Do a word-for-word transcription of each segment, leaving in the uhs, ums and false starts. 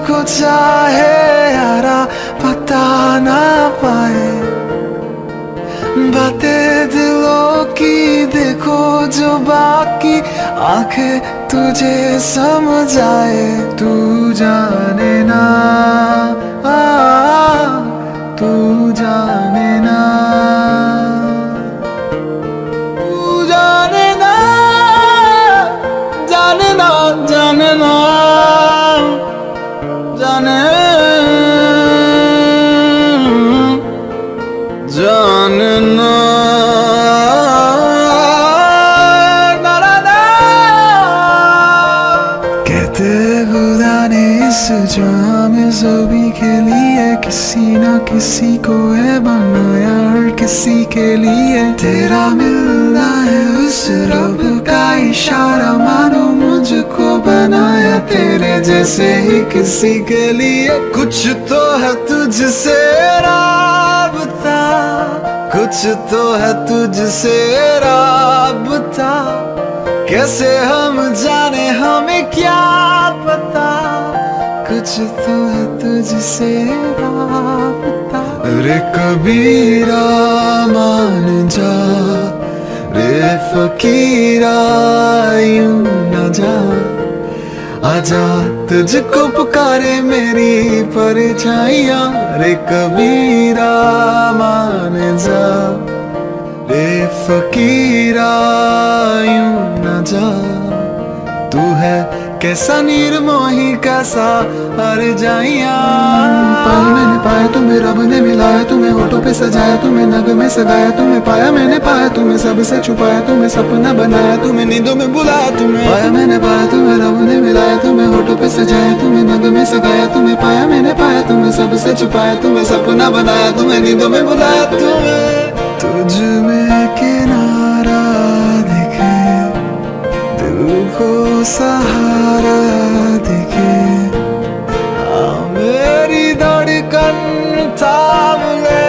तुझको चाहे यारा पता ना पाए, बातें दिलों की देखो जो बाकी आंखें तुझे समझ आए। तू जाने ना, आ, तू जाने ना, तू जाने ना, जाने ना, जाने ना, जाने जानना। कहते खुदा ने इस जहां में सभी के लिए किसी ना किसी को है बनाया, हर किसी के लिए तेरा मिलना है उस रब का इशारा। मानो मुझको बनाया तेरे जैसे ही किसी के लिए। कुछ तो है तुझसे राबता, कुछ तो है तुझसे राबता, कैसे हम जाने हमें क्या पता। कुछ तो है तुझसे राबता। रे कबीरा मान जा, रे फकीरा यूं न जा, आजा तुझको पुकारे मेरी परछाइयाँ। रे कबीरा मान जा, रे फकीरा यूं न जा, तू है कैसा निर्मोही कैसा हर जाइया। पाया मैंने पाया तुम्हें रब ने मिलाया, तुम्हें होठों पे सजाया, तुम्हें नग में सगाया, तुम्हें पाया मैंने पाया, तुम्हें सबसे छुपाया, तुम्हें सपना बनाया, तुम्हें नींदों में बुलाया। तुम्हें पाया मैंने पाया, तुम्हें रब ने मिलाया, तुम्हें होठों पे सजाया, तुम्हें नग में सगाया, तुम्हें पाया मैंने पाया, तुम्हें सबसे छुपाया, तुम्हें सपना बनाया, तुम्हें नींदों में बुलाया। तुम्हें तुझ में किनारा दिखे, दिल को सहारा दिखे, हाँ मेरी धड़कन थाम ले।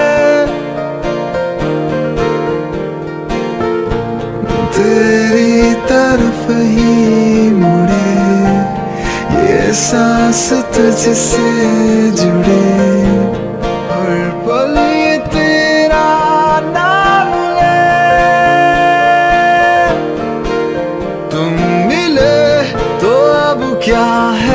तेरी तरफ ही मुड़े ये सांस तुझसे जुड़े, हर पल ये तेरा नाम ले। तुम मिले तो अब क्या है